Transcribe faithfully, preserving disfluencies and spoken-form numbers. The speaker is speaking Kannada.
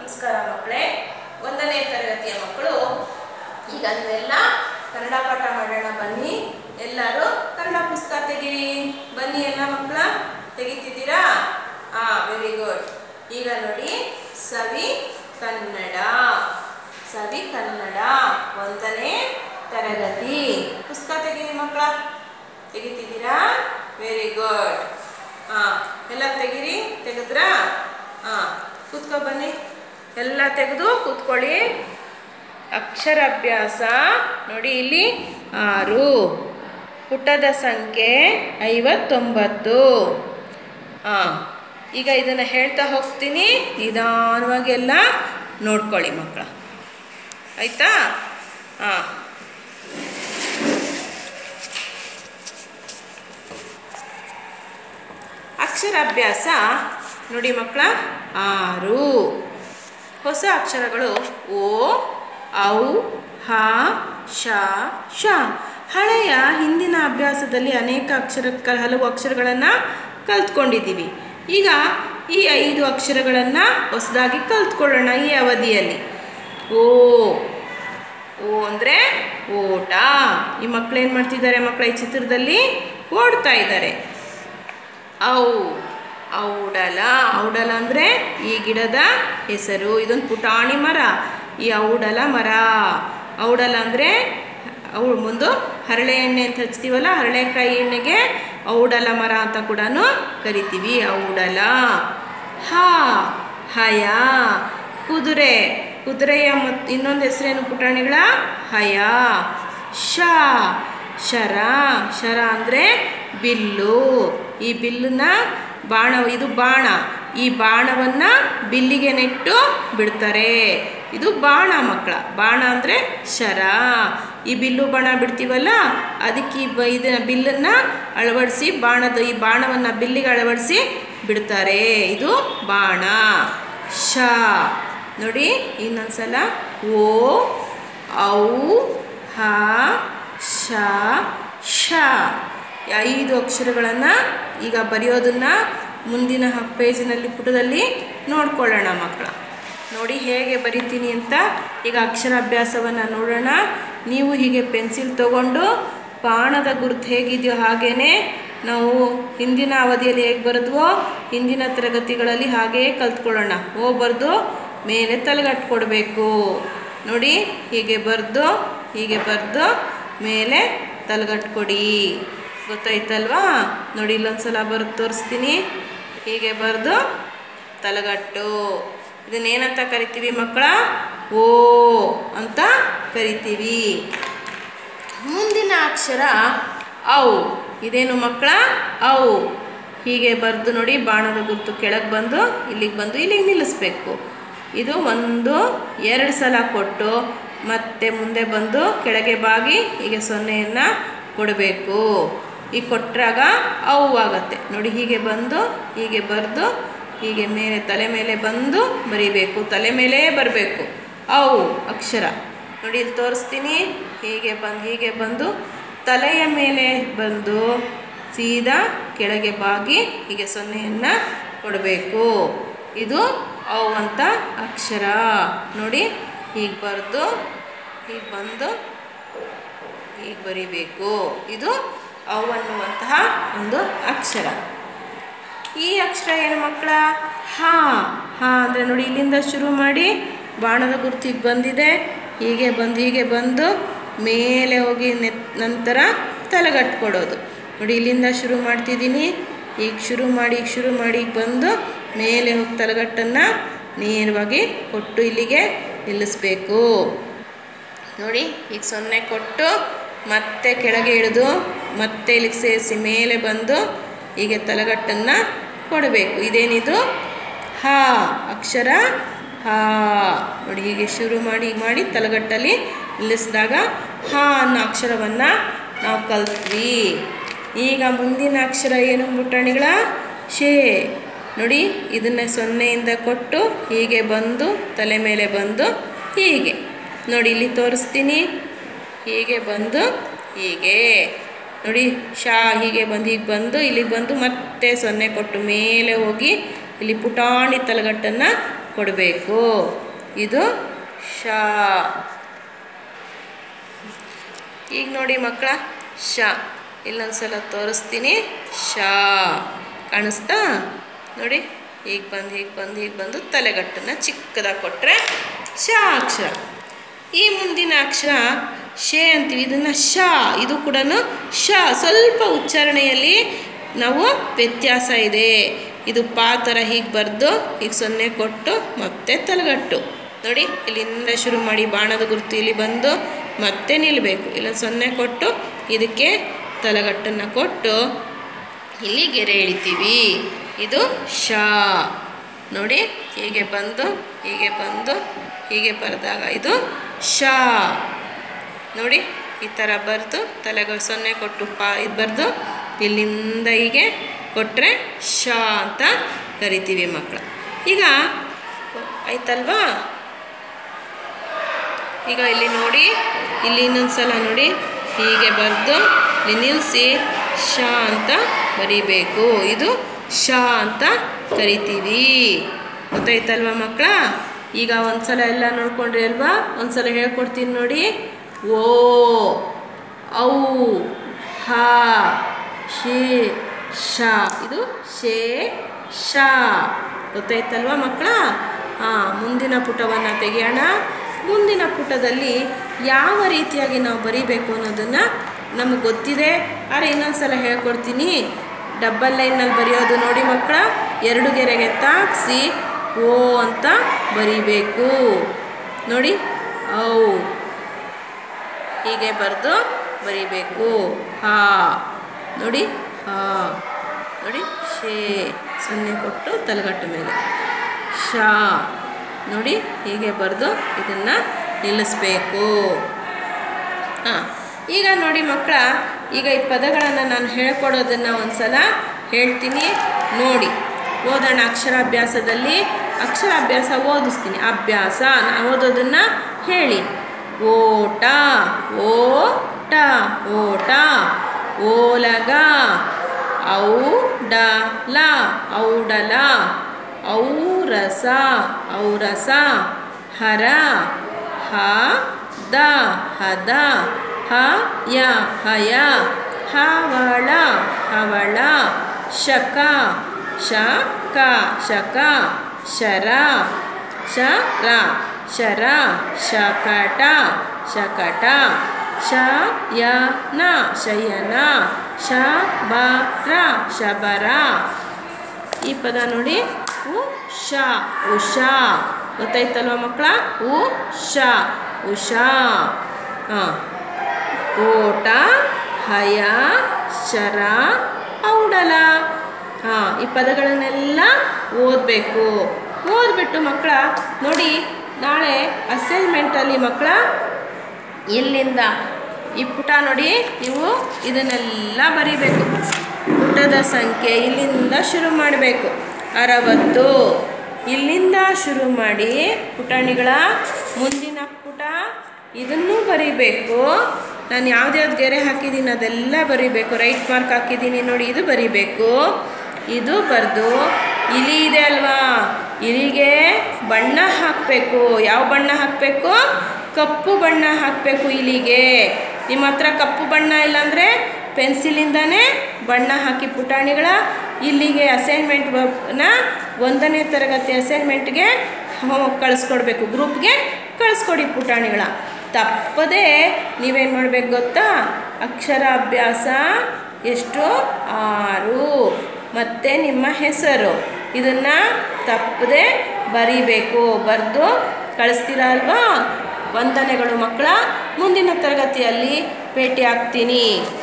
ನಮಸ್ಕಾರ ಮಕ್ಕಳೇ, ಒಂದನೇ ತರಗತಿಯ ಮಕ್ಕಳು. ಈಗ ನೀವೆಲ್ಲ ಕನ್ನಡ ಪಾಠ ಮಾಡೋಣ ಬನ್ನಿ. ಎಲ್ಲರೂ ಕನ್ನಡ ಪುಸ್ತಕ ತೆಗೀರಿ ಬನ್ನಿ. ಎಲ್ಲ ಮಕ್ಕಳ ತೆಗಿತಿದ್ದೀರಾ? ಹಾ, ವೆರಿ ಗುಡ್. ಈಗ ನೋಡಿ, ಸವಿ ಕನ್ನಡ, ಸವಿ ಕನ್ನಡ ಒಂದನೇ ತರಗತಿ ಪುಸ್ತಕ ತೆಗೀರಿ ಮಕ್ಕಳ. ತೆಗಿತಿದ್ದೀರಾ? Very good. ಹಾ, ಎಲ್ಲ ತೆಗೀರಿ. ತೆಗೆದ್ರಾ? ಹಾ, ಕೂತ್ಕೊ ಬನ್ನಿ. ಎಲ್ಲ ತೆಗೆದು ಕೂತ್ಕೊಳ್ಳಿ. ಅಕ್ಷರಾಭ್ಯಾಸ ನೋಡಿ, ಇಲ್ಲಿ ಆರು, ಪುಟದ ಸಂಖ್ಯೆ ಐವತ್ತೊಂಬತ್ತು. ಹಾಂ, ಈಗ ಇದನ್ನು ಹೇಳ್ತಾ ಹೋಗ್ತೀನಿ, ನಿಧಾನವಾಗಿ ಎಲ್ಲ ನೋಡ್ಕೊಳ್ಳಿ ಮಕ್ಕಳ, ಆಯಿತಾ? ಹಾಂ, ಅಕ್ಷರಾಭ್ಯಾಸ ನೋಡಿ ಮಕ್ಕಳ, ಆರು. ಹೊಸ ಅಕ್ಷರಗಳು ಓ, ಔ, ಹ, ಶ, ಶ. ಹಳೆಯ ಹಿಂದಿನ ಅಭ್ಯಾಸದಲ್ಲಿ ಅನೇಕ ಅಕ್ಷರ ಹಲವು ಅಕ್ಷರಗಳನ್ನು ಕಲ್ತ್ಕೊಂಡಿದ್ದೀವಿ. ಈಗ ಈ ಐದು ಅಕ್ಷರಗಳನ್ನು ಹೊಸದಾಗಿ ಕಲ್ತ್ಕೊಳ್ಳೋಣ ಈ ಅವಧಿಯಲ್ಲಿ. ಓ, ಓ ಅಂದರೆ ಓಟ. ಈ ಮಕ್ಕಳು ಏನು ಮಾಡ್ತಿದ್ದಾರೆ ಮಕ್ಕಳ? ಈ ಚಿತ್ರದಲ್ಲಿ ಓಡ್ತಾ ಇದ್ದಾರೆ. ಔ, ಔಡಲ. ಔಡಲ ಅಂದರೆ ಈ ಗಿಡದ ಹೆಸರು. ಇದೊಂದು ಪುಟಾಣಿ ಮರ, ಈ ಔಡಲ ಮರ. ಔಡಲ ಅಂದರೆ ಅವು ಮುಂದೆ ಹರಳೆ ಎಣ್ಣೆ ಅಂತ ಹಚ್ತೀವಲ್ಲ, ಹರಳೆಕಾಯಿ ಎಣ್ಣೆಗೆ ಔಡಲ ಮರ ಅಂತ ಕೂಡ ಕರಿತೀವಿ. ಔಡಲ. ಹ, ಹಯ. ಕುದುರೆ. ಕುದುರೆಯ ಮತ್ತು ಇನ್ನೊಂದು ಹೆಸರೇನು ಪುಟಾಣಿಗಳ? ಹಯ. ಶ, ಶರ. ಶರ ಅಂದರೆ ಬಿಲ್ಲು. ಈ ಬಿಲ್ಲನ್ನ ಬಾಣ, ಇದು ಬಾಣ. ಈ ಬಾಣವನ್ನು ಬಿಲ್ಲಿಗೆ ನೆಟ್ಟು ಬಿಡ್ತಾರೆ. ಇದು ಬಾಣ ಮಕ್ಕಳ. ಬಾಣ ಅಂದರೆ ಶರ. ಈ ಬಿಲ್ಲು ಬಾಣ ಬಿಡ್ತೀವಲ್ಲ, ಅದಕ್ಕೆ ಈ ಬ ಇದನ್ನ ಬಿಲ್ಲನ್ನು ಅಳವಡಿಸಿ ಬಾಣದ ಈ ಬಾಣವನ್ನು ಬಿಲ್ಲಿಗೆ ಅಳವಡಿಸಿ ಬಿಡ್ತಾರೆ. ಇದು ಬಾಣ. ಶ ನೋಡಿ ಇನ್ನೊಂದ್ಸಲ. ಓ, ಔ, ಹ, ಶ, ಶ. ಐದು ಅಕ್ಷರಗಳನ್ನು ಈಗ ಬರೆಯೋದನ್ನು ಮುಂದಿನ ಪೇಜಿನಲ್ಲಿ ಪುಟದಲ್ಲಿ ನೋಡ್ಕೊಳ್ಳೋಣ ಮಕ್ಕಳ. ನೋಡಿ ಹೇಗೆ ಬರಿತೀನಿ ಅಂತ. ಈಗ ಅಕ್ಷರಾಭ್ಯಾಸವನ್ನು ನೋಡೋಣ. ನೀವು ಹೀಗೆ ಪೆನ್ಸಿಲ್ ತಗೊಂಡು ಬಾಣದ ಗುರುತು ಹೇಗಿದೆಯೋ ಹಾಗೇ ನಾವು ಹಿಂದಿನ ಅವಧಿಯಲ್ಲಿ ಹೇಗೆ ಬರೆದ್ವೋ ಹಿಂದಿನ ತರಗತಿಗಳಲ್ಲಿ ಹಾಗೇ ಕಲ್ತ್ಕೊಳ್ಳೋಣ. ಓ ಬರೆದು ಮೇಲೆ ತಲೆಗಟ್ಟು ಕೊಡಬೇಕು. ನೋಡಿ ಹೀಗೆ ಬರೆದು ಹೀಗೆ ಬರೆದು ಮೇಲೆ ತಲೆಗಟ್ಟು ಕೊಡಿ. ಗೊತ್ತಾಯ್ತಲ್ವಾ? ನೋಡಿ ಇಲ್ಲೊಂದ್ಸಲ ಬರೆದು ತೋರಿಸ್ತೀನಿ. ಹೀಗೆ ಬರೆದು ತಲೆಗಟ್ಟು. ಇದನ್ನೇನಂತ ಕರಿತೀವಿ ಮಕ್ಕಳ? ಓ ಅಂತ ಕರಿತೀವಿ. ಮುಂದಿನ ಅಕ್ಷರ ಔ. ಇದೇನು ಮಕ್ಕಳ? ಔ. ಹೀಗೆ ಬರೆದು ನೋಡಿ, ಬಾಣದ ಗುರುತು ಕೆಳಗೆ ಬಂದು ಇಲ್ಲಿಗೆ ಬಂದು ಇಲ್ಲಿಗೆ ನಿಲ್ಲಿಸ್ಬೇಕು. ಇದು ಒಂದು ಎರಡು ಸಲ ಕೊಟ್ಟು ಮತ್ತೆ ಮುಂದೆ ಬಂದು ಕೆಳಗೆ ಬಾಗಿ ಹೀಗೆ ಸೊನ್ನೆಯನ್ನು ಕೊಡಬೇಕು. ಈಗ ಕೊಟ್ಟಾಗ ಔ ಆಗುತ್ತೆ. ನೋಡಿ ಹೀಗೆ ಬಂದು ಹೀಗೆ ಬರೆದು ಹೀಗೆ ಮೇಲೆ ತಲೆ ಮೇಲೆ ಬಂದು ಬರಿಬೇಕು. ತಲೆ ಮೇಲೇ ಬರಬೇಕು ಔ ಅಕ್ಷರ. ನೋಡಿ ಇಲ್ಲಿ ತೋರಿಸ್ತೀನಿ. ಹೀಗೆ ಬಂದು ಹೀಗೆ ಬಂದು ತಲೆಯ ಮೇಲೆ ಬಂದು ಸೀದಾ ಕೆಳಗೆ ಬಾಗಿ ಹೀಗೆ ಸೊನ್ನೆಯನ್ನು ಕೊಡಬೇಕು. ಇದು ಔ ಅಂತ ಅಕ್ಷರ. ನೋಡಿ ಹೀಗೆ ಬರೆದು ಹೀಗೆ ಬಂದು ಹೀಗೆ ಬರಿಬೇಕು. ಇದು ಔ ಅನ್ನುವಂತಹ ಒಂದು ಅಕ್ಷರ. ಈ ಅಕ್ಷರ ಏನು ಮಕ್ಕಳ? ಹಾ. ಹಾ ಅಂದರೆ ನೋಡಿ ಇಲ್ಲಿಂದ ಶುರು ಮಾಡಿ ಬಾಣದ ಗುರುತು ಹೀಗೆ ಬಂದಿದೆ. ಹೀಗೆ ಬಂದು ಹೀಗೆ ಬಂದು ಮೇಲೆ ಹೋಗಿ ನೆ ನಂತರ ತಲೆಗಟ್ಟು ಕೊಡೋದು. ನೋಡಿ ಇಲ್ಲಿಂದ ಶುರು ಮಾಡ್ತಿದ್ದೀನಿ. ಈಗ ಶುರು ಮಾಡಿ ಈಗ ಶುರು ಮಾಡಿ ಈಗ ಬಂದು ಮೇಲೆ ಹೋಗಿ ತಲೆಗಟ್ಟನ್ನು ನೇರವಾಗಿ ಕೊಟ್ಟು ಇಲ್ಲಿಗೆ ನಿಲ್ಲಿಸ್ಬೇಕು. ನೋಡಿ ಈಗ ಸೊನ್ನೆ ಕೊಟ್ಟು ಮತ್ತೆ ಕೆಳಗೆ ಇಳಿದು ಮತ್ತೆ ಇಲ್ಲಿಗೆ ಸೇರಿಸಿ ಮೇಲೆ ಬಂದು ಹೀಗೆ ತಲೆಗಟ್ಟನ್ನು ಕೊಡಬೇಕು. ಇದೇನಿದು? ಹಾ ಅಕ್ಷರ. ಹಾ ನೋಡಿ ಹೀಗೆ ಶುರು ಮಾಡಿ ಮಾಡಿ ತಲೆಗಟ್ಟಲ್ಲಿ ನಿಲ್ಲಿಸಿದಾಗ ಹಾ ಅನ್ನೋ ಅಕ್ಷರವನ್ನು ನಾವು ಕಲ್ತ್ವಿ. ಈಗ ಮುಂದಿನ ಅಕ್ಷರ ಏನು ಪುಟಾಣಿಗಳ? ಶೇ. ನೋಡಿ ಇದನ್ನು ಸೊನ್ನೆಯಿಂದ ಕೊಟ್ಟು ಹೀಗೆ ಬಂದು ತಲೆ ಮೇಲೆ ಬಂದು ಹೀಗೆ ನೋಡಿ ಇಲ್ಲಿ ತೋರಿಸ್ತೀನಿ. ಹೀಗೆ ಬಂದು ಹೀಗೆ ನೋಡಿ ಶಾ ಹೀಗೆ ಬಂದು ಹೀಗೆ ಬಂದು ಇಲ್ಲಿಗೆ ಬಂದು ಮತ್ತೆ ಸೊನ್ನೆ ಕೊಟ್ಟು ಮೇಲೆ ಹೋಗಿ ಇಲ್ಲಿ ಪುಟಾಣಿ ತಲೆಗಟ್ಟನ್ನು ಕೊಡಬೇಕು. ಇದು ಶ. ಈಗ ನೋಡಿ ಮಕ್ಕಳ, ಶ ಇಲ್ಲೊಂದ್ಸಲ ತೋರಿಸ್ತೀನಿ. ಶ ಕಾಣಿಸ್ತಾ ನೋಡಿ, ಹೀಗೆ ಬಂದು ಹೀಗೆ ಬಂದು ಹೀಗೆ ಬಂದು ತಲೆಗಟ್ಟನ್ನು ಚಿಕ್ಕದಾಗಿ ಕೊಟ್ಟರೆ ಶ ಅಕ್ಷರ. ಈ ಮುಂದಿನ ಅಕ್ಷರ ಶೇ ಅಂತೀವಿ. ಇದನ್ನು ಶ, ಇದು ಕೂಡ ಶ. ಸ್ವಲ್ಪ ಉಚ್ಚಾರಣೆಯಲ್ಲಿ ನಾವು ವ್ಯತ್ಯಾಸ ಇದೆ. ಇದು ಪಾ ಥರ ಹೀಗೆ ಬರೆದು ಹೀಗೆ ಸೊನ್ನೆ ಕೊಟ್ಟು ಮತ್ತೆ ತಲೆಗಟ್ಟು ನೋಡಿ, ಇಲ್ಲಿಂದ ಶುರು ಮಾಡಿ ಬಾಣದ ಗುರುತು ಇಲ್ಲಿ ಬಂದು ಮತ್ತೆ ನಿಲ್ಲಬೇಕು. ಇಲ್ಲ ಸೊನ್ನೆ ಕೊಟ್ಟು ಇದಕ್ಕೆ ತಲೆಗಟ್ಟನ್ನು ಕೊಟ್ಟು ಇಲ್ಲಿ ಗೆರೆ ಎಳಿತೀವಿ. ಇದು ಶ ನೋಡಿ, ಹೀಗೆ ಬಂದು ಹೀಗೆ ಬಂದು ಹೀಗೆ ಬರೆದಾಗ ಇದು ಶ ನೋಡಿ. ಈ ಥರ ಬರೆದು ತಲೆಗೆ ಸೊನ್ನೆ ಕೊಟ್ಟು ಪಾ ಇದು ಬರೆದು ಇಲ್ಲಿಂದ ಹೀಗೆ ಕೊಟ್ಟರೆ ಶ ಅಂತ ಕರಿತೀವಿ ಮಕ್ಕಳು. ಈಗ ಆಯ್ತಲ್ವಾ? ಈಗ ಇಲ್ಲಿ ನೋಡಿ, ಇಲ್ಲಿ ಇನ್ನೊಂದು ಸಲ ನೋಡಿ, ಹೀಗೆ ಬರೆದು ಇಲ್ಲಿ ನಿಲ್ಲಿಸಿ ಶ ಅಂತ ಬರೀಬೇಕು. ಇದು ಶ ಅಂತ ಕರಿತೀವಿ. ಗೊತ್ತಾಯ್ತಲ್ವ ಮಕ್ಕಳ? ಈಗ ಒಂದು ಸಲ ಎಲ್ಲ ನೋಡ್ಕೊಂಡ್ರಿ ಅಲ್ವಾ? ಒಂದು ಸಲ ಹೇಳ್ಕೊಡ್ತೀನಿ ನೋಡಿ. ಓ, ಔ, ಹ, ಶೇ, ಶ. ಇದು ಶೇ, ಶ. ಗೊತ್ತಾಯ್ತಲ್ವ ಮಕ್ಕಳ? ಹಾಂ, ಮುಂದಿನ ಪುಟವನ್ನು ತೆಗೆಯೋಣ. ಮುಂದಿನ ಪುಟದಲ್ಲಿ ಯಾವ ರೀತಿಯಾಗಿ ನಾವು ಬರೀಬೇಕು ಅನ್ನೋದನ್ನು ನಮಗೆ ಗೊತ್ತಿದೆ. ಆದರೆ ಇನ್ನೊಂದು ಸಲ ಹೇಳ್ಕೊಡ್ತೀನಿ. ಡಬ್ಬಲ್ ಲೈನಲ್ಲಿ ಬರೆಯೋದು ನೋಡಿ ಮಕ್ಕಳ, ಎರಡು ಗೆರೆಗೆ ತಾಗಿಸಿ ಓ ಅಂತ ಬರೀಬೇಕು ನೋಡಿ. ಔ ಹೀಗೆ ಬರೆದು ಬರೀಬೇಕು. ಹಾ ನೋಡಿ, ಹಾ ನೋಡಿ, ಶೇ ಸೊನ್ನೆ ಕೊಟ್ಟು ತಲೆಗಟ್ಟು ಮೇಲೆ ಶ ನೋಡಿ, ಹೀಗೆ ಬರೆದು ಇದನ್ನು ನಿಲ್ಲಿಸ್ಬೇಕು. ಹಾಂ, ಈಗ ನೋಡಿ ಮಕ್ಕಳ, ಈಗ ಈ ಪದಗಳನ್ನು ನಾನು ಹೇಳ್ಕೊಡೋದನ್ನು ಒಂದು ಸಲ ಹೇಳ್ತೀನಿ ನೋಡಿ. ಓದೋಣ. ಅಕ್ಷರಾಭ್ಯಾಸದಲ್ಲಿ ಅಕ್ಷರಾಭ್ಯಾಸ ಓದಿಸ್ತೀನಿ. ಅಭ್ಯಾಸ ನಾನು ಓದೋದನ್ನು ಹೇಳಿ. ಓಟ, ಓಟ, ಓಟ. ಓಲಗ, ಔಡಲ, ಔಡಲ. ಔರಸ, ಔರಸ. ಹರ, ಹದ, ಹದ. ಹಯ, ಹಯ. ಹವಳ, ಹವಳ. ಶಕ, ಶಕ, ಶಕ. ಶರ, ಶರ, ಶರ. ಶಕಟ, ಶಕಟ. ಶಯನ, ಶಯನ. ಶಬರ, ಶಬರ. ಈ ಪದ ನೋಡಿ, ಉಷ, ಉಷಾ. ಗೊತ್ತಾಯ್ತಲ್ವ ಮಕ್ಕಳ? ಉಷ, ಉಷಾ. ಹಾಂ, ಓಟ, ಹಯ, ಶರ, ಔಡಲ. ಹಾಂ, ಈ ಪದಗಳನ್ನೆಲ್ಲ ಓದಬೇಕು. ಓದ್ಬಿಟ್ಟು ಮಕ್ಕಳ ನೋಡಿ, ನಾಳೆ ಅಸೈನ್ಮೆಂಟಲ್ಲಿ ಮಕ್ಕಳ ಇಲ್ಲಿಂದ ಈ ಪುಟ ನೋಡಿ, ನೀವು ಇದನ್ನೆಲ್ಲ ಬರೀಬೇಕು. ಪುಟದ ಸಂಖ್ಯೆ ಇಲ್ಲಿಂದ ಶುರು ಮಾಡಬೇಕು. ಅರವತ್ತು ಇಲ್ಲಿಂದ ಶುರು ಮಾಡಿ ಪುಟಾಣಿಗಳ ಮುಂದಿನ ಪುಟ ಇದನ್ನು ಬರೀಬೇಕು. ನಾನು ಯಾವ್ದ್ಯಾವ್ದು ಗೆರೆ ಹಾಕಿದ್ದೀನಿ ಅದೆಲ್ಲ ಬರೀಬೇಕು. ರೈಟ್ ಮಾರ್ಕ್ ಹಾಕಿದ್ದೀನಿ ನೋಡಿ, ಇದು ಬರೀಬೇಕು. ಇದು ಬರೆದು ಇಲಿ ಇದೆ ಅಲ್ವಾ, ಇಲಿಗೆ ಬಣ್ಣ ಹಾಕಬೇಕು. ಯಾವ ಬಣ್ಣ ಹಾಕಬೇಕು? ಕಪ್ಪು ಬಣ್ಣ ಹಾಕಬೇಕು ಇಲಿಗೆ. ನಿಮ್ಮ ಹತ್ರ ಕಪ್ಪು ಬಣ್ಣ ಇಲ್ಲಾಂದರೆ ಪೆನ್ಸಿಲಿಂದನೇ ಬಣ್ಣ ಹಾಕಿ ಪುಟಾಣಿಗಳ ಇಲ್ಲಿಗೆ ಅಸೈನ್ಮೆಂಟ್ನ ಒಂದನೇ ತರಗತಿ ಅಸೈನ್ಮೆಂಟ್ಗೆ ಕಳಿಸ್ಕೊಡ್ಬೇಕು. ಗ್ರೂಪ್ಗೆ ಕಳಿಸ್ಕೊಡಿ ಪುಟಾಣಿಗಳ. ತಪ್ಪದೆ ನೀವೇನು ಮಾಡಬೇಕು ಗೊತ್ತಾ? ಅಕ್ಷರಾಭ್ಯಾಸ ಎಷ್ಟು? ಆರು. ಮತ್ತು ನಿಮ್ಮ ಹೆಸರು ಇದನ್ನು ತಪ್ಪದೆ ಬರೀಬೇಕು. ಬರೆದು ಕಳಿಸ್ತೀರಾ ಅಲ್ವಾ? ವಂದನೆಗಳು ಮಕ್ಕಳ. ಮುಂದಿನ ತರಗತಿಯಲ್ಲಿ ಭೇಟಿ ಆಗ್ತೀನಿ.